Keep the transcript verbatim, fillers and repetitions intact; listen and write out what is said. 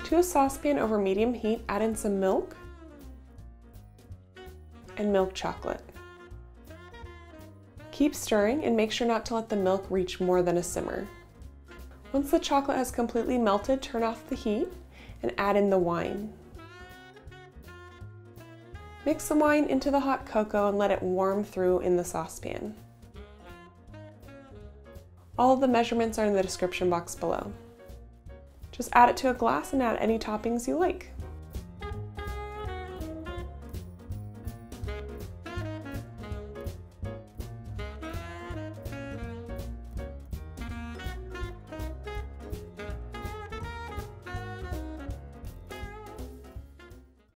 To a saucepan over medium heat, add in some milk and milk chocolate. Keep stirring and make sure not to let the milk reach more than a simmer. Once the chocolate has completely melted, turn off the heat and add in the wine. Mix the wine into the hot cocoa and let it warm through in the saucepan. All of the measurements are in the description box below. Just add it to a glass and add any toppings you like.